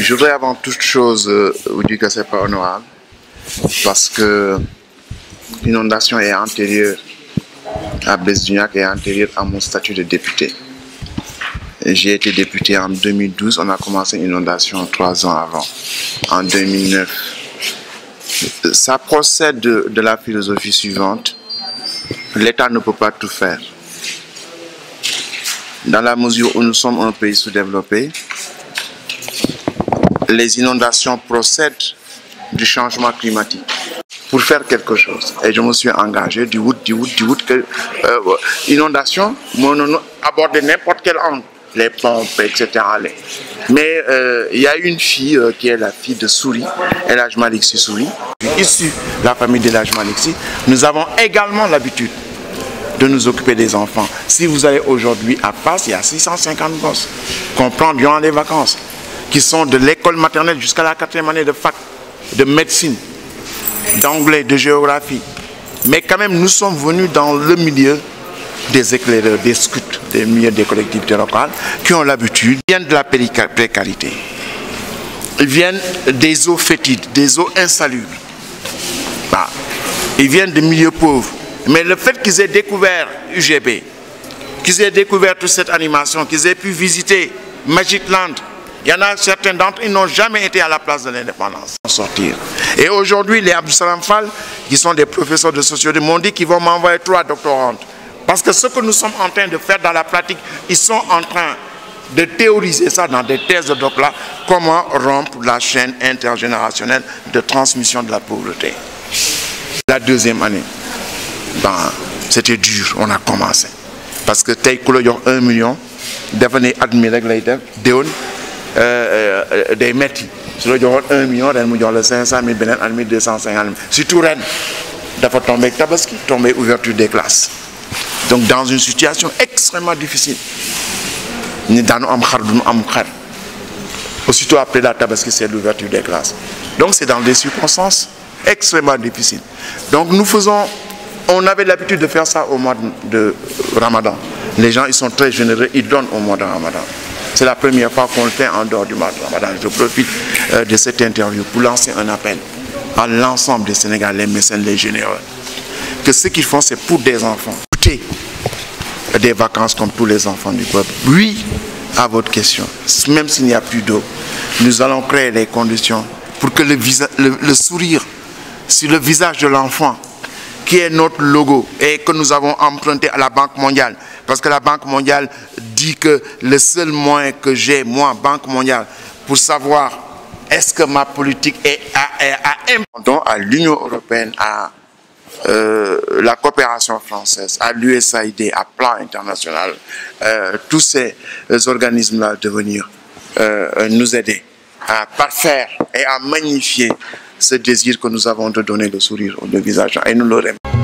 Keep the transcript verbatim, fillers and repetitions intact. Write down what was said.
je voudrais avant toute chose euh, vous dire que ce n'est pas honorable parce que l'inondation est antérieure à Blaise Dignac et antérieure à mon statut de député. J'ai été député en deux mille douze, on a commencé l'inondation trois ans avant, en deux mille neuf. Ça procède de, de la philosophie suivante: l'État ne peut pas tout faire. Dans la mesure où nous sommes un pays sous-développé, les inondations procèdent du changement climatique. Pour faire quelque chose, et je me suis engagé du wood, du wood, du wood, que euh, inondation, on aborder n'importe quel angle, les pompes, et cetera. Mais euh, il y a une fille euh, qui est la fille de Souri, El Hadj Malick Sy Souri, issue de la famille d'El Hadj Malick Sy. Nous avons également l'habitude de nous occuper des enfants. Si vous allez aujourd'hui à Fass, il y a six cent cinquante gosses qu'on prend durant les vacances, qui sont de l'école maternelle jusqu'à la quatrième année de fac, de médecine, d'anglais, de géographie. Mais quand même, nous sommes venus dans le milieu des éclaireurs, des scouts, des milieux des collectivités locales, qui ont l'habitude, ils viennent de la précarité. Ils viennent des eaux fétides, des eaux insalubres. Bah, ils viennent de milieux pauvres. Mais le fait qu'ils aient découvert U G B, qu'ils aient découvert toute cette animation, qu'ils aient pu visiter Magic Land, il y en a certains d'entre eux qui n'ont jamais été à la place de l'indépendance. Sortir. Et aujourd'hui, les Abdou Salam Fall, qui sont des professeurs de sociologie, m'ont dit qu'ils vont m'envoyer trois doctorantes. Parce que ce que nous sommes en train de faire dans la pratique, ils sont en train de théoriser ça dans des thèses de doctorat, comment rompre la chaîne intergénérationnelle de transmission de la pauvreté. La deuxième année, ben, c'était dur, on a commencé. Parce que tel que l'on a un million, devenir admis avec les déons, des mètres. Si l'on a un million, on a cinq cent mille, deux cent cinquante mille. Surtout Rennes, il faut tomber avec Tabaski, tomber ouverture des classes. Donc dans une situation extrêmement difficile. Aussitôt après la Tabaski, c'est l'ouverture des classes. Donc c'est dans des circonstances extrêmement difficiles. Donc nous faisons, on avait l'habitude de faire ça au mois de Ramadan. Les gens, ils sont très généreux, ils donnent au mois de Ramadan. C'est la première fois qu'on le fait en dehors du mois de Ramadan. Je profite euh, de cette interview pour lancer un appel à l'ensemble des Sénégalais, les mécènes, les généreux, que ce qu'ils font, c'est pour des enfants. Écoutez, des vacances comme tous les enfants du peuple. Oui, à votre question, même s'il n'y a plus d'eau, nous allons créer les conditions pour que le, visa, le, le sourire sur le visage de l'enfant, qui est notre logo et que nous avons emprunté à la Banque mondiale, parce que la Banque mondiale dit que le seul moyen que j'ai, moi, Banque mondiale, pour savoir est-ce que ma politique est à, à, à l'Union européenne, à euh, la coopération française, à l'U S A I D, à Plan international, euh, tous ces euh, organismes-là de venir euh, nous aider à parfaire et à magnifier ce désir que nous avons de donner le sourire au visage. Et nous l'aurons.